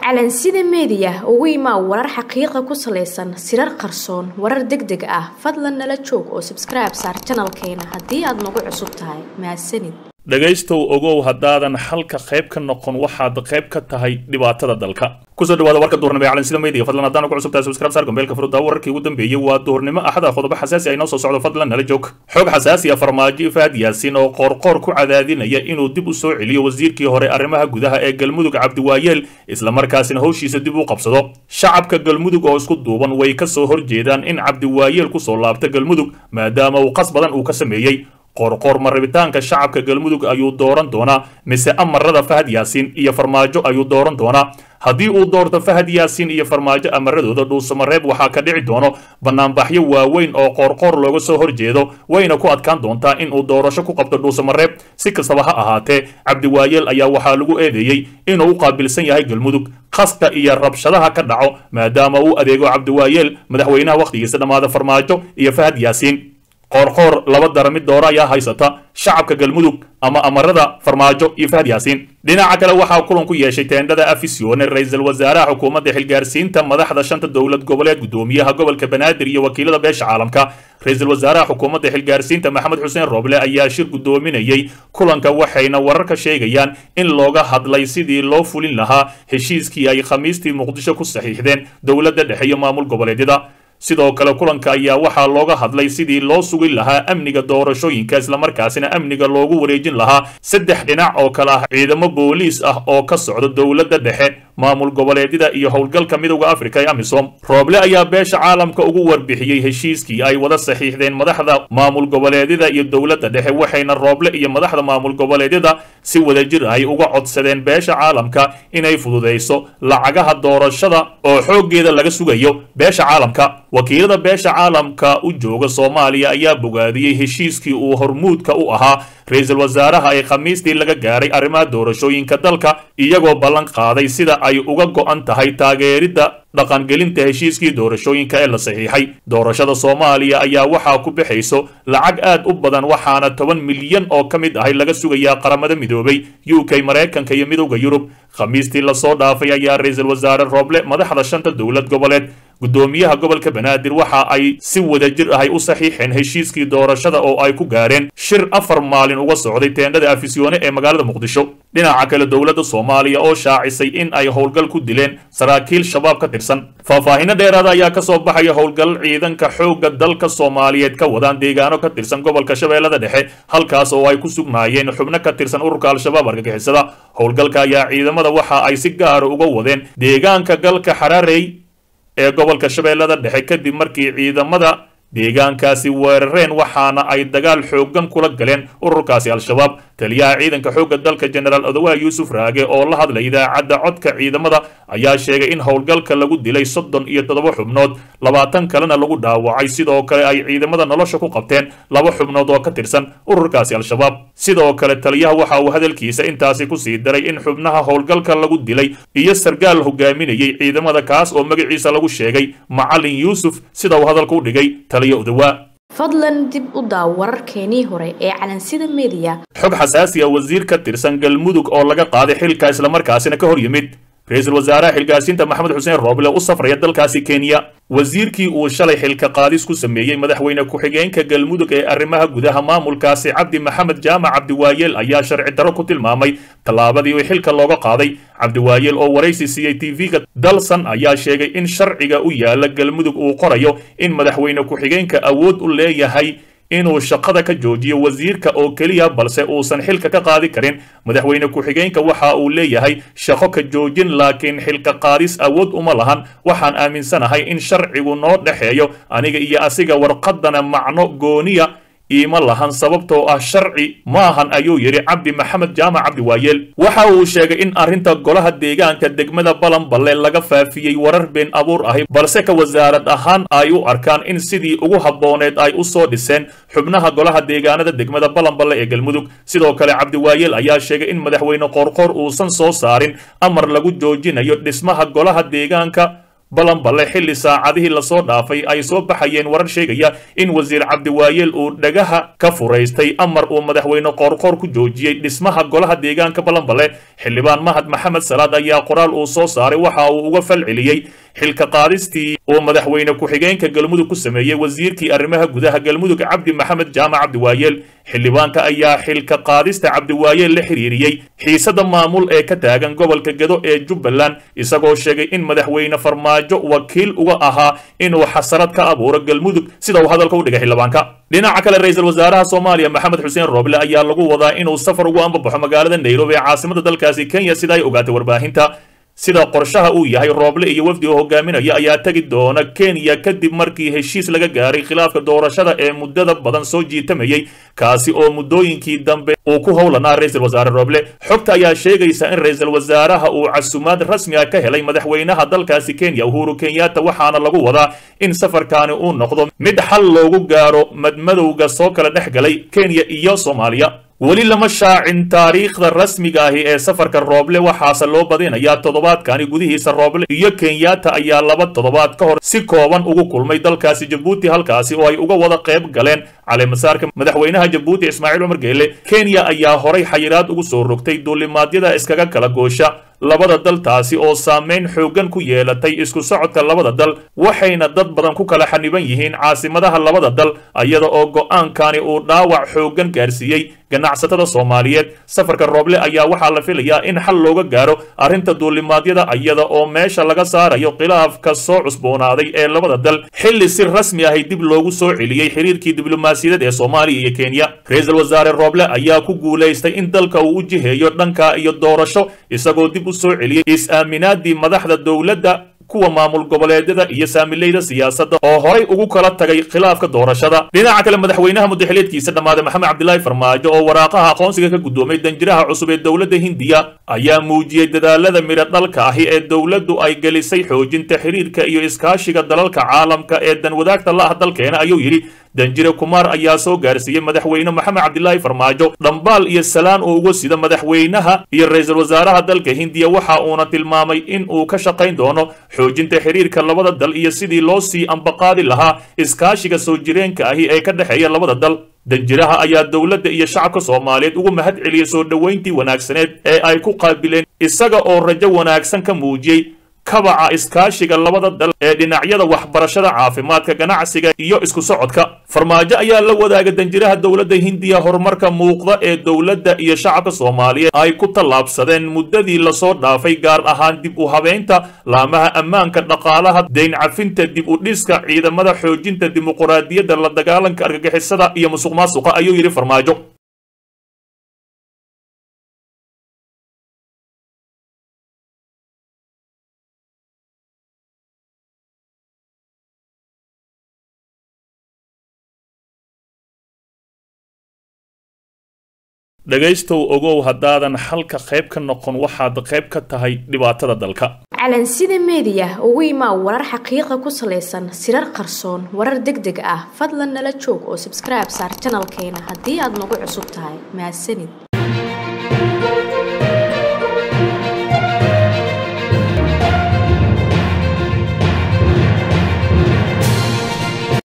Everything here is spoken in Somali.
calansida media ugu imaa warar xaqiiqo ku saleysan sirar qarsoon warar degdeg ah fadlan nala joog oo subscribe saar channelkeena haddii aad nagu cusub tahay mahadsanid dhagaystow ogow haddaadan halka qayb ka noqon waxaad qayb ka tahay dhibaatada dalka kusoo dhawaada warka duhurnimo ee calansida media fadlan haddaan ugu cusub tahay subscribe saar gombeelka furudda wararkii ugu dambeeyay waa duhurnimo axada qodobo xasaasi ay noo soo socdo fadlan nala joog xog xasaasi ah farmaajo Fahad Yaasin oo qorqor ku cadaadinaya inuu dib u soo celiyo wasiirkii hore arrimaha gudaha ee Galmudug Cabdiwaayeel isla markaasina howshiisa dib u qabsado shacabka Galmudug oo isku duuban way ka soo horjeedaan in Cabdiwaayeel ku soo laabto Galmudug maadaama uu qas badan uu ka sameeyay qorqor maribitaanka shacabka Galmudug ayuu dooran doonaa mise amarada Fahad Yaasin iyo farmaajo ayuu dooran doonaa haddii uu doorto Fahad Yaasin iyo farmaajo amaradooda dhuusamareeb waxaa ka dhici doono banaanbaxyo waaweyn oo qorqor looga soo horjeedo wayna ku adkaan doontaa in uu doorasho ku qabto dhuusamareeb si kastaba ha ahaatee Cabdiwaayeel ayaa waxaa lagu eedeeyay inuu u qaabilsan yahay Galmudug qaska iyo rabshadaha ka dhaco maadaama uu adeego Cabdiwaayeel madaxweynaha waqtigiisa dhamaada farmaajo iyo Fahad Yaasin qorqor laba daramid doora ayaa haysata shacabka Galmudug ama amarada farmaajo iyo Fahad Yaasin dhinaca kale waxaa kulan ku yeeshay teendada Afisyoone ra'iisul wasaaraha xukuumadda xilgaarsiinta madaxda shanta dawlad goboleed gudoomiyaha gobolka Banaadir iyo wakiilada beesha caalamka ra'iisul wasaaraha xukuumadda xilgaarsiinta Maxamed Xuseen Roble ayaa shir gudoominayay kulanka waxayna wararka sheegayaan in looga hadlay sidii loo fulin lahaa heshiiskii ay Khamiistii Muqdisho ku saxiixdeen dawladda dhexe iyo maamul goboleedyada sidoo kale kulanka ayaa waxaa looga hadlay sidii loo sugi lahaa amniga doorashooyinka isla markaasina amniga loogu wareejin lahaa saddex dhinac oo kala ah ciidamo booliis ah oo ka socda dawladda dhexe maamul goboleedyada iyo howlgalka midowga Afrika ee AMISOM Roble ayaa beesha caalamka ugu warbixiyay heshiiskii ay wada saxiixdeen madaxda maamul goboleedyada iyo dawladda dhexe waxayna Roble iyo madaxda maamul goboleedyada si wadajir ah uga codsadeen beesha caalamka inay fududeyso lacagaha doorashada oo xoogeeda laga sugayo beesha caalamka wakiilada beesha caalamka u jooga Soomaaliya ayaa bogaadiyay heshiiskii uu hormuudka u ahaa ra'iisul wasaaraha ay Khamiistii laga gaaray arrimaha doorashooyinka dalka iyagoo ballan qaaday sida ay uga go'an tahay taageerida dhaqangelinta heshiiskii doorashooyinka ee la saxiixay doorashada Soomaaliya ayaa waxaa ku bixayso lacag aad u badan waxaana 10 milyan oo ka mid ah laga sugayaa qaramada midoobay UK Mareykanka iyo midowga Yurub Khamiistii la soo dhaafay ayaa ra'iisul wasaare Roble madaxda shanta dawlad goboleed gudoomiyaha gobolka Banaadir waxa ay si wadajir ah u saxiixeen heshiiskii doorashada oo ay ku gaareen shir 4 maalin uga socday teendada Afisyoone ee magaalada Muqdisho dhinaca kale dawladda Soomaaliya oo shaacisay in ay howlgal ku dileen saraakiil shabaab ka tirsan faahfaahin dheeraad ah ayaa ka soo baxay howlgal ciidanka xoogga dalka Soomaaliyeed ka wadaan deegaano ka tirsan gobolka Shabeellada Dhexe halkaas oo ay ku sugnaayeen xubno ka tirsan ururka Al-Shabaab argagixisada howlgalka ayaa ciidamada waxa ay si gaar ah uga wadeen deegaanka galka Xaraarey ee gobolka Shabeellada Dhexe kadib markii ciidamada deegaankaasi weerareen waxaana ay dagaal xooggan kula galeen ururkaasi Al-Shabaab taliyaha ciidanka xoogga dalka General Odawa Yusuf Raage oo la hadlay idaacadda codka ciidamada ayaa sheegay in howlgalka lagu dilay 37 xubnood 20 kalena lagu dhaawacay sidoo kale ay ciidamada nolosha ku qabteen 2 xubnood oo ka tirsan ururkaasi Al-Shabaab sidoo kale taliyaha waxa uu hadalkiisa intaasi ku sii daray in xubnaha howlgalka lagu dilay iyo sargaal hogaaminayay ciidamada kaas oo magaciisa lagu sheegay Macallin Yusuf sida uu hadalku u dhigay fadlan dib u daaw wararkeenii hore ee calansida media xog xasaasi ah wasiir ka tirsan Galmudug oo laga qaaday xilka isla markaasina ka hor yimid ra'iisul wasaaraha xilgaarsiinta Maxamed Xuseen Roble u safraya dalkaasi Kenya wasiirkii uu shalay xilka qaadis ku sameeyay madaxweyne ku-xigeenka Galmudug ee arrimaha gudaha maamulkaasi Cabdi Maxamed Jaamac Cabdiwaayeel ayaa sharci darro ku tilmaamay talaabadii uu xilka looga qaaday Cabdiwaayeel oo waraysi siiyay TV-ga Dalsan ayaa sheegay in sharciga u yaala Galmudug uu qorayo in madaxweyne ku-xigeenka awood u leeyahay inuu shaqada ka joojiyo wasiirka oo kaliya balse uusan xilka ka qaadi karin madaxweyne ku-xigeenka waxa uu leeyahay shaqo ka joojin laakiin xilka qaadis awood uma lahan waxaan aaminsanahay in sharcigu noo dhaxeeyo aniga iyo asiga warqadana macno gooniya iima lahan sababtoo ah sharci maahan ayuu yiri Cabdi Maxamed Jaamac Cabdiwaayeel waxa uu sheegay in arinta golaha deegaanka degmada Balanballe laga faafiyay warar been abuur ah balse ka wasaarad ahaan ay u arkaan in sidii ugu habooneed ay u soo dhiseen xubnaha golaha deegaanada degmada Balanballe ee Galmudug sidoo kale Cabdiwaayeel ayaa sheegay in madaxweyne qorqor uusan soo saarin amar lagu joojinayo dhismaha golaha deegaanka balanballe xilli saacadihii lasoo dhaafay ay soo baxayeen warar sheegaya in wasiir cabdiwaayeel uu dhagaha ka furaystay amar uu madaxweyne qoorqoor ku joojiyey dhismaha golaha deegaanka balanballe xildhibaan mahad maxamed salaad ayaa qoraal uu soo saaray waxa uu uga falceliyey xilka qaadistii uu madaxweyne ku-xigeenka galmudug ku sameeyey wasiirkii arrimaha gudaha galmudug cabdi maxamed jaamac cabdiwaayeel xildhibaanka ayaa xilka qaadista cabdiwaayeel la xiriiriyey xiisada maamul ee ka taagan gobolka gedo ee jubbaland isagoo sheegay in madaxweyne farmaajo wakiil uga ahaa inuu xasarad ka abuuro galmudug sida uu hadalka u dhigay xildhibaanka dhinaca kale ra-iisul wasaaraha soomaaliya maxamed xuseen rooble ayaa lagu wadaa inuu safar ugu ambabaxo magaalada nairobi ee caasimada dalkaasi kenya sida ay ogaatay warbaahinta sida qorshaha uu yahay rooble iyo wafdi oo hogaaminaya ayaa tagi doona kenya kadib markii heshiis laga gaaray khilaafka doorashada ee muddada badan soo jiitamayey kaasi oo muddooyinkii dambe uu ku howlanaa ra-iisul wasaare rooble xogta ayaa sheegaysa in ra-iisul wasaaraha uu casumaad rasmi ah ka helay madaxweynaha dalkaasi kenya uhuru kenyatta waxaana lagu wadaa in safarkaani uu noqdo mid xal loogu gaaro madmadowga soo kala dhex galay kenya iyo soomaaliya weli lama shaacin taariikhda rasmiga ahi ee safarka rooble waxaase loo badinayaa toddobaadkani gudihiisa rooble iyo kenyatta ayaa 2 toddobaad ka hor si kooban ugu kulmay dalkaasi jabuuti halkaasi oo ay uga wada qayb galeen caleemasaarka madaxweynaha jabuuti ismaaciil cumar geele kenya ayaa horay xayiraad ugu soo rogtay duulimaadyada iskaga kala goosha labada dal taasi oo saameyn xoogan ku yeelatay isku socodka labada dal waxayna dad badan ku kala xaniban yihiin caasimadaha labada dal iyada oo go'aankani uu dhaawac xoogan gaarsiiyey ganacsatada Soomaaliyeed safarka rooble ayaa waxaa la filayaa in xal looga gaaro arrinta duulimaadyada iyada oo meesha laga saarayo khilaafka soo cusboonaaday ee labada dal xilli si rasmi ah dib loogu soo celiyay xiriirkii diblomaasiyadeed ee Soomaaliya iyo Kenya ra'iisul wasaare rooble ayaa ku guuleystay in dalka uu u jiheeyo dhanka iyo doorasho isagoo dib u soo celiyay is-aaminaadii madaxda dawladda kuwa maamul goboleedyada iyo saamileyda siyaasadda oo horay ugu kala tagay khilaafka doorashada dhinaca kale madaxweynaha muddaxileedkiisa dhamaaday maxamed cabdilaahi farmaajo oo waraaqaha aqoonsiga ka guddoomay danjiraha cusub ee dawladda hindiya ayaa muujiyey dadaalada midho dhalka ahi ee dawladdu ay gelisay xoojinta xiriirka iyo iskaashiga dalalka caalamka ee danwadaagta la ah dalkeena ayuu yidhi danjire kumaar ayaa soo gaarsiiyey madaxweyne maxamed cabdilaahi farmaajo dhambaal iyo salaan oo uga sida madaxweynaha iyo ra-iisul wasaaraha dalka hindiya waxa uuna tilmaamay in uu ka shaqayn doono xoojinta xiriirka labada dal iyo sidii loo sii ambaqaadi lahaa iskaashiga soo jireenka ahi ee ka dhexeeya labada dal danjiraha ayaa dawladda iyo shacabka Soomaaliyeed ugu mahad celiyay soo dhaweyntii wanaagsaneed ee ay ku qaabileen isaga oo rajo wanaagsan ka muujiyay kabaca iskaashiga labada dal ee dhinacyada waxbarashada caafimaadka ganacsiga iyo isku socodka farmaajo ayaa la wadaaga danjiraha dawladda hindiya horumarka muuqda ee dawladda iyo shacabka Soomaaliyeed ay ku tallaabsadeen muddadii la soo dhaafay gaar ahaan dib u habeynta laamaha ammaanka dhaqaalaha deyn cafinta dib u dhiska ciidamada xoojinta dimuqraadiyadda la dagaalanka argagixisada iyo musuqmaasuqa ayuu yiri farmaajo dhagaystow ogow haddaadan xalka qayb ka noqon waxaad qayb ka tahay dhibaatada dalka calansida media ugu imaa warar xaqiiqa ku saleysan sirar qarsoon warar degdeg ah fadlan nala joog oo subscribe saar channelkeena haddii aad nagu cusub tahay mahadsanid